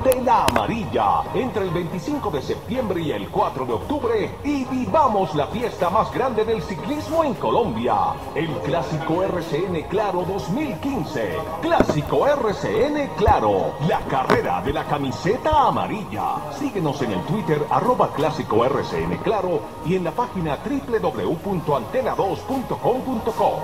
de la Amarilla entre el 25 de septiembre y el 4 de octubre y vivamos la fiesta más grande del ciclismo en Colombia. El Clásico RCN Claro 2015. Clásico RCN Claro. La carrera de la camiseta amarilla. Síguenos en el Twitter @Clásico RCN Claro y en la página www.antena2.com.co.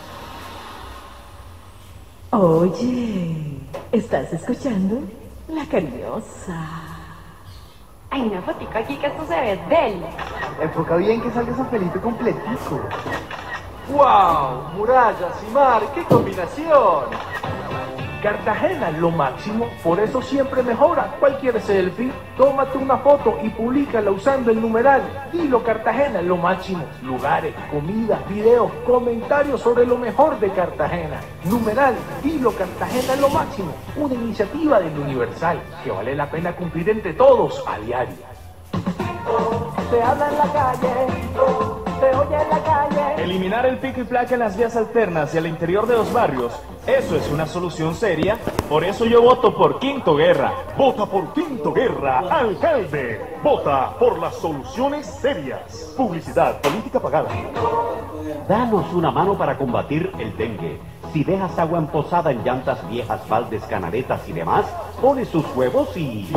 Oye, ¿estás escuchando? La Cariñosa. Hay una fotico aquí que esto se ve deli. Enfoca bien que salga San Felipe completico. ¡Wow! Murallas y mar, ¡qué combinación! Cartagena, lo máximo, por eso siempre mejora. Cualquier selfie, tómate una foto y públicala usando el numeral Dilo Cartagena, lo máximo. Lugares, comida, videos, comentarios sobre lo mejor de Cartagena. Numeral Dilo Cartagena, lo máximo. Una iniciativa del Universal que vale la pena cumplir entre todos a diario. Se habla en la calle, se oye en la calle. Eliminar el pico y placa en las vías alternas y al interior de los barrios, eso es una solución seria. Por eso yo voto por Quinto Guerra. Vota por Quinto Guerra, alcalde. Vota por las soluciones serias. Publicidad, política pagada. Danos una mano para combatir el dengue. Si dejas agua emposada en llantas viejas, baldes, canaretas y demás, pones sus huevos y...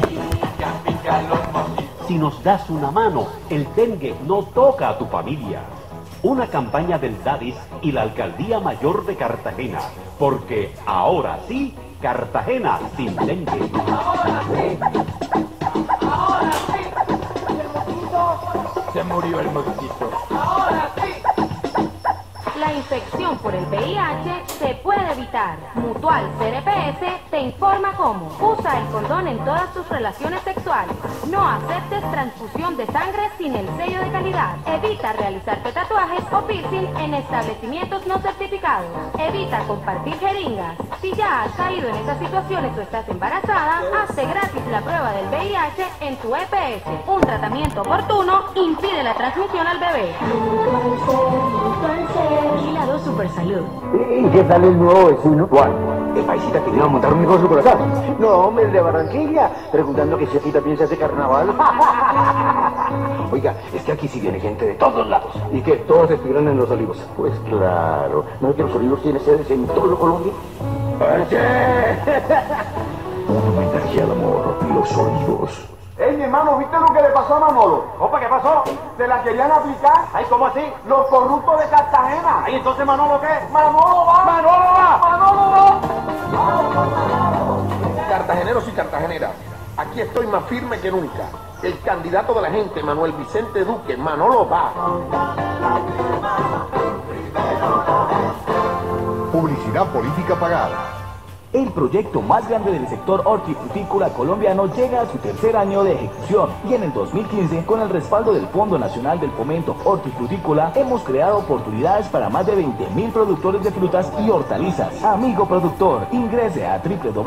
Si nos das una mano, el dengue no toca a tu familia. Una campaña del DADIS y la Alcaldía Mayor de Cartagena. Porque ahora sí, Cartagena sin dengue. Ahora sí. Ahora sí. ¿Y el mosquito? Se murió el mosquito. Ahora sí. La infección por el VIH se puede evitar. Mutual CRPS te informa cómo. Usa el condón en todas tus relaciones sexuales. No aceptes transfusión de sangre sin el sello de calidad. Evita realizarte tatuajes o piercing en establecimientos no certificados. Evita compartir jeringas. Si ya has caído en esas situaciones o estás embarazada, hazte gratis la prueba del VIH en tu EPS. Un tratamiento oportuno impide la transmisión al bebé. Vigilado Supersalud. ¿Y qué tal el nuevo vecino? ¿Cuál? El paisita que le iba a montar un hijo a su corazón. No, hombre, el de Barranquilla, preguntando que si aquí también se hace carnaval. Oiga, es que aquí sí viene gente de todos lados. ¿Y qué? ¿Todos estuvieron en Los Olivos? Pues claro. ¿No es que Los Olivos tiene sedes en todo Colombia? Un homenaje al amor, Los Olivos. ¡Ey, mi hermano! ¿Viste lo que le pasó a Manolo? Opa, ¿qué pasó? ¿Se la querían aplicar? Ay, ¿cómo así? Los corruptos de Cartagena. Ay, entonces Manolo, ¿qué? ¡Manolo va! ¡Manolo va! ¡Manolo va! Cartageneros y cartageneras, aquí estoy más firme que nunca. El candidato de la gente, Manuel Vicente Duque, Manolo va. Publicidad política pagada. El proyecto más grande del sector hortifrutícola colombiano llega a su tercer año de ejecución y en el 2015, con el respaldo del Fondo Nacional del Fomento Hortifrutícola, hemos creado oportunidades para más de 20.000 productores de frutas y hortalizas. Amigo productor, ingrese a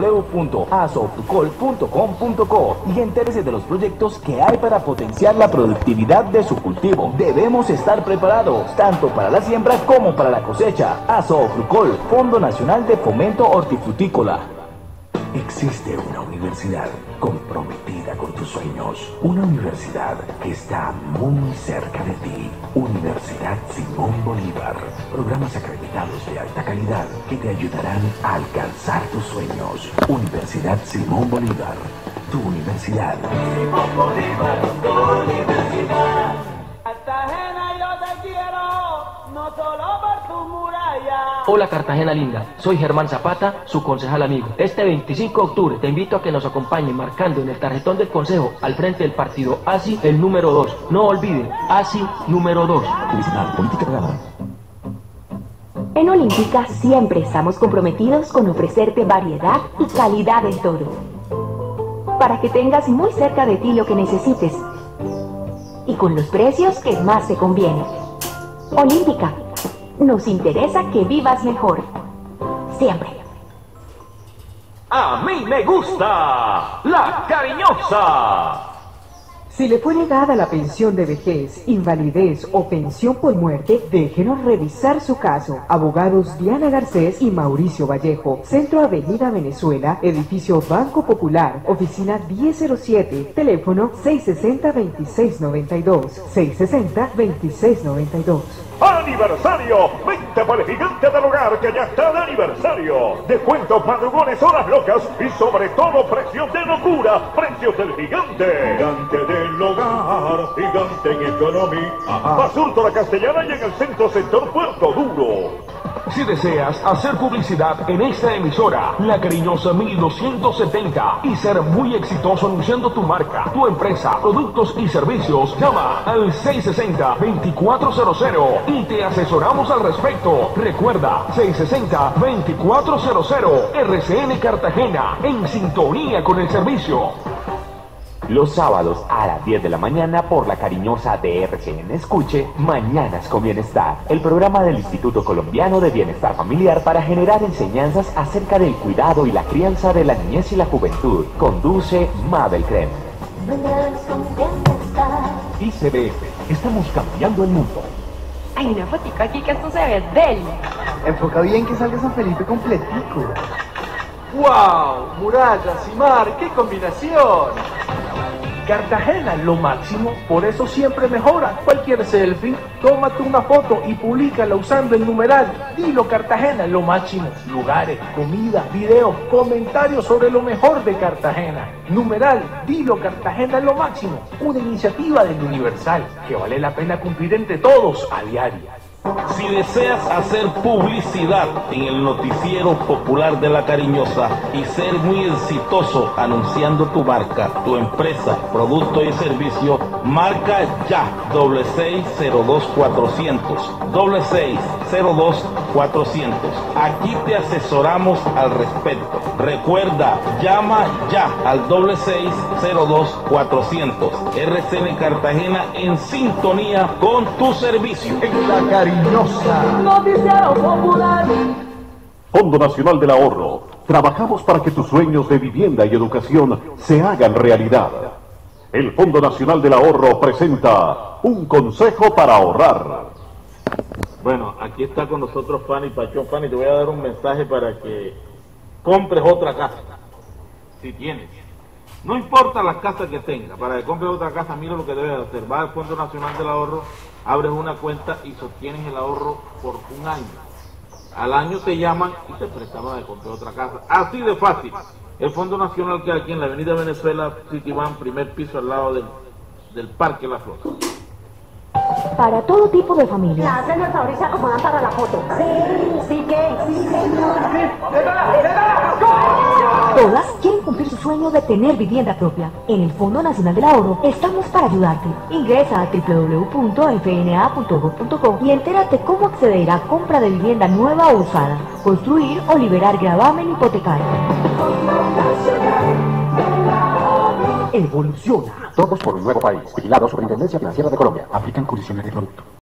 www.asofrucol.com.co y entérese de los proyectos que hay para potenciar la productividad de su cultivo. Debemos estar preparados, tanto para la siembra como para la cosecha. Asofrucol, Fondo Nacional de Fomento Hortifrutícola. Existe una universidad comprometida con tus sueños. Una universidad que está muy cerca de ti. Universidad Simón Bolívar. Programas acreditados de alta calidad que te ayudarán a alcanzar tus sueños. Universidad Simón Bolívar. Tu universidad. Simón Bolívar, tu universidad. Cartagena, yo te quiero, no solo por tu muralla. Hola Cartagena linda, soy Germán Zapata, su concejal amigo. Este 25 de octubre te invito a que nos acompañen marcando en el tarjetón del consejo al frente del partido ASI el número 2. No olviden, ASI número 2. Publicidad política pagada. En Olímpica siempre estamos comprometidos con ofrecerte variedad y calidad en todo, para que tengas muy cerca de ti lo que necesites y con los precios que más te convienen. Olímpica, nos interesa que vivas mejor, siempre. A mí me gusta la cariñosa. Si le fue negada la pensión de vejez, invalidez o pensión por muerte, déjenos revisar su caso. Abogados Diana Garcés y Mauricio Vallejo, Centro Avenida Venezuela, Edificio Banco Popular, Oficina 1007, teléfono 660-2692, 660-2692. ¡Aniversario! ¡Vente por el Gigante del Hogar, que ya está de aniversario! Descuentos, madrugones, horas locas y sobre todo precios de locura. ¡Precios del Gigante! Gigante del Hogar, Gigante en economía. Basurto La Castellana y en el centro sector Puerto Duro. Si deseas hacer publicidad en esta emisora, La Cariñosa 1270, y ser muy exitoso anunciando tu marca, tu empresa, productos y servicios, llama al 660-2400 y te asesoramos al respecto. Recuerda, 660-2400, RCN Cartagena, en sintonía con el servicio. Los sábados a las 10 de la mañana por La Cariñosa de RCN escuche Mañanas con Bienestar, el programa del Instituto Colombiano de Bienestar Familiar para generar enseñanzas acerca del cuidado y la crianza de la niñez y la juventud. Conduce Mabel Creme. ICBF, estamos cambiando el mundo. Hay una fotica aquí que esto se ve deli. Enfoca bien que salga San Felipe completico. ¡Wow! Murallas y mar, ¡qué combinación! Cartagena, lo máximo, por eso siempre mejora. Cualquier selfie, tómate una foto y públicala usando el numeral Dilo Cartagena, lo máximo. Lugares, comida, videos, comentarios sobre lo mejor de Cartagena. Numeral Dilo Cartagena, lo máximo. Una iniciativa del Universal que vale la pena cumplir entre todos a diario. Si deseas hacer publicidad en el noticiero popular de La Cariñosa y ser muy exitoso anunciando tu marca, tu empresa, producto y servicio, marca ya 6602400, 6602400. Aquí te asesoramos al respecto. Recuerda, llama ya al 6602400. RCN Cartagena en sintonía con tu servicio. En La Cariñosa. Noticiero Popular. Fondo Nacional del Ahorro. Trabajamos para que tus sueños de vivienda y educación se hagan realidad. El Fondo Nacional del Ahorro presenta un consejo para ahorrar. Bueno, aquí está con nosotros Fanny Pachón. Fanny, te voy a dar un mensaje para que compres otra casa, si tienes. No importa las casas que tengas, para que compres otra casa, mira lo que debes hacer. Vas al Fondo Nacional del Ahorro, abres una cuenta y sostienes el ahorro por un año. Al año te llaman y te prestamos de comprar otra casa. Así de fácil. El Fondo Nacional queda aquí en la Avenida Venezuela, Citibán, primer piso al lado del Parque La Flor. Para todo tipo de familia. La hacen el favor y se acomodan para la foto. Sí, señor. Todas quieren cumplir su sueño de tener vivienda propia. En el Fondo Nacional del Ahorro estamos para ayudarte. Ingresa a www.fna.gov.co y entérate cómo acceder a compra de vivienda nueva o usada, construir o liberar gravamen hipotecario. Evoluciona. Todos por un nuevo país. Vigilado Superintendencia Financiera de Colombia. Aplican condiciones de producto.